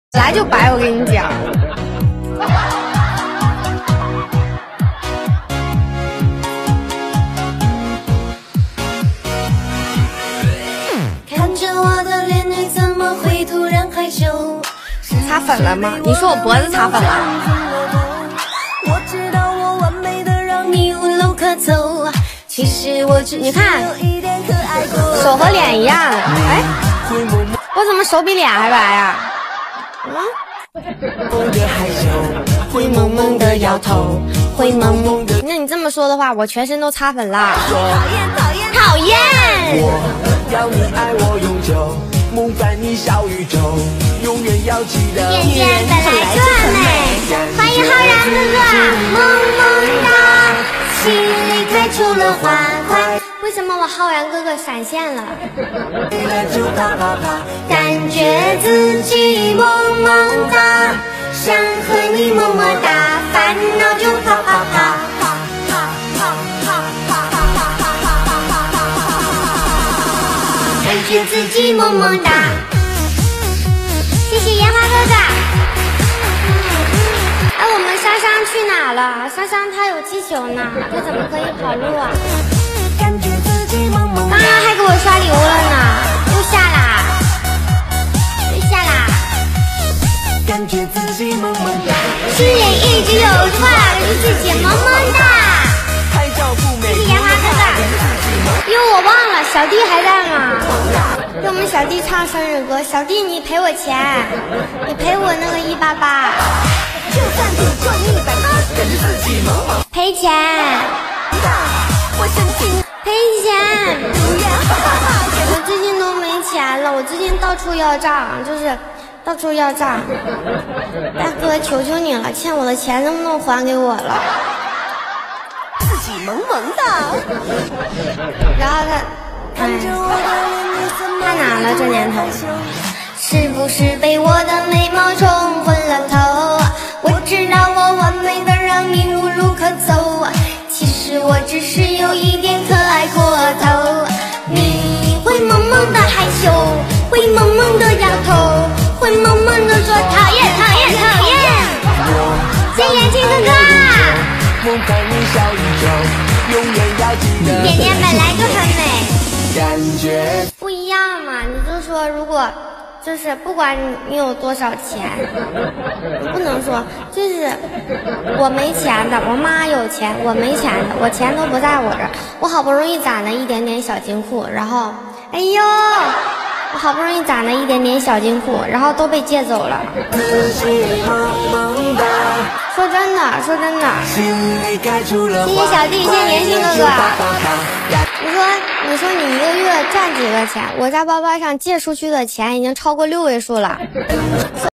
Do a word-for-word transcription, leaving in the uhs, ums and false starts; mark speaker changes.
Speaker 1: 来就白，我跟你讲。
Speaker 2: 看着我的脸，你怎么会突然害羞？
Speaker 1: 擦粉了吗？你说我脖子擦粉了？
Speaker 2: 我知道我完美的让你无路可走，其实我只
Speaker 1: 你看
Speaker 2: 有一点可爱过。
Speaker 1: 手和脸一样，哎，我怎么手比脸还白呀？嗯。
Speaker 2: 会萌萌的摇头，会萌萌的。
Speaker 1: 那你这么说的话，我全身都擦粉了。
Speaker 2: 讨厌讨厌
Speaker 1: 讨厌！
Speaker 3: 我要你爱我永久，梦伴你小宇宙，永远要记得。
Speaker 1: 眼睛本来就很美，欢迎浩然哥哥，
Speaker 2: 萌萌哒，心里开出了花花。
Speaker 1: 为什么我浩然哥哥闪现了？
Speaker 3: 就啪啪啪，
Speaker 2: 感觉自己萌萌哒，想和你么么哒，烦恼就啪啪啪。感觉自己萌萌哒。
Speaker 1: 谢谢烟花哥哥。哎，我们莎莎去哪了？莎莎她有气球呢，她怎么可以跑路啊？
Speaker 2: 感觉自己萌萌
Speaker 1: 刚刚还给我刷礼物了呢，又下啦，又下啦。
Speaker 3: 感觉自己萌萌哒，
Speaker 1: 心里一直有句话，让自己萌萌哒。
Speaker 3: 拍照不美。
Speaker 1: 谢谢烟花哥哥。哟，我忘了，小弟还在吗？给我们小弟唱生日歌，小弟你赔我钱，你赔我那个一八八。
Speaker 2: 就算只赚一百八，感觉自己萌萌
Speaker 1: 赔钱，
Speaker 2: 哒，我深情
Speaker 1: 赔钱。
Speaker 2: 如愿，哈哈哈！
Speaker 1: 我最近都没钱了，我最近到处要账，就是到处要账。大哥，求求你了，欠我的钱能不能还给我了？
Speaker 2: 自己萌萌哒。
Speaker 1: 然后他，哎，他哪了这年头？
Speaker 2: 是不是被我的美貌冲昏了头？我知道我完美的让你无路可走，其实我只是有一点可爱过头。你会萌萌的害羞，会萌萌的摇头，会萌萌的说讨厌讨厌讨厌。
Speaker 1: 谢谢眼睛哥哥。
Speaker 3: 梦伴你小宇宙，永远要记得。
Speaker 1: 点点本来就很美，
Speaker 3: 感觉
Speaker 1: 不一样嘛。你就说如果。就是不管你有多少钱，你不能说就是我没钱的，我妈有钱，我没钱的，我钱都不在我这儿，我好不容易攒了一点点小金库，然后，哎呦，我好不容易攒了一点点小金库，然后都被借走了。
Speaker 3: 自己萌萌哒，
Speaker 1: 说真的，说真的，
Speaker 3: 心里开出了
Speaker 1: 谢谢小弟，谢谢年轻哥哥。你说，你说你一个月赚几个钱？我家包包上借出去的钱已经超过六位数了。